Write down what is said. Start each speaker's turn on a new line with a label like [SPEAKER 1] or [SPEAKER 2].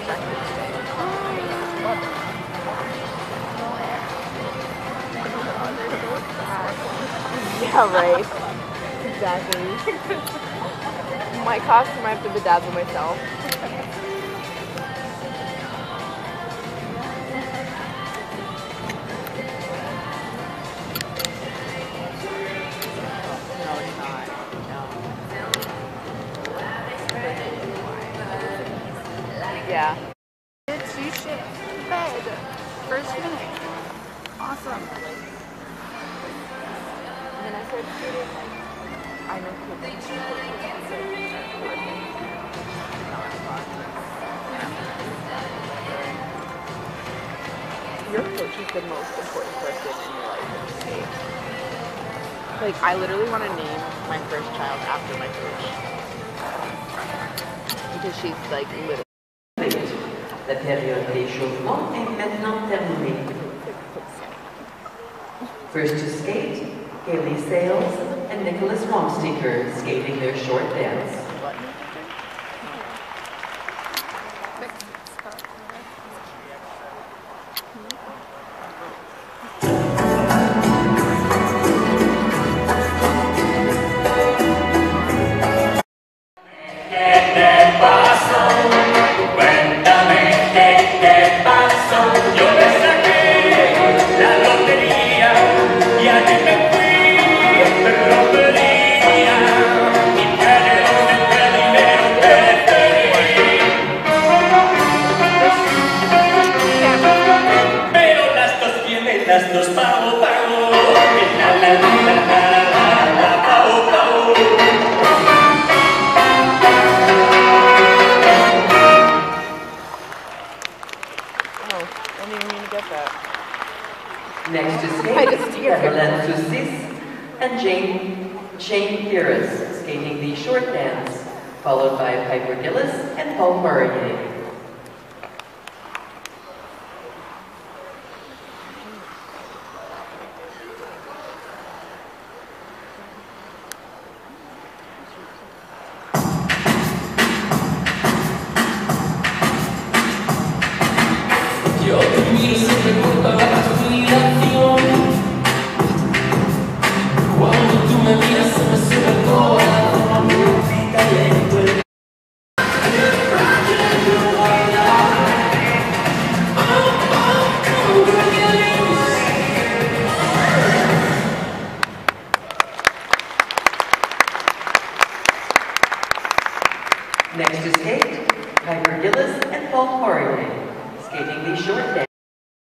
[SPEAKER 1] Breakfast Day. Yeah, right. Exactly. My costume, I have to bedazzle myself. No, it's not. No. Yeah.
[SPEAKER 2] It's you shit. Bed. First minute. Awesome.
[SPEAKER 1] And then I started shooting, like, I know kids that shoot your coach is the most important person in your life in skate. Like, I literally want to name my first child after my coach. Because she's, like, literally...
[SPEAKER 3] La période d'échauffement est maintenant terminée. First to skate, Haley Sales and Nicholas Wamsteker skating their short dance.
[SPEAKER 4] Las dos pao pao, la la la la la pao pao.
[SPEAKER 1] Oh, I didn't even mean to get that.
[SPEAKER 3] Next to skate, Evelyn Soucis and Shane Pires skating the short dance, followed by Piper Gillis and Paul Poirier.
[SPEAKER 4] Yo te miro siempre por toda tu admiración. Cuando tú me miras se me sube el corazón. Vida lento el...
[SPEAKER 3] Next to skate, Piper Gillis and Paul Poirier skating the short dance.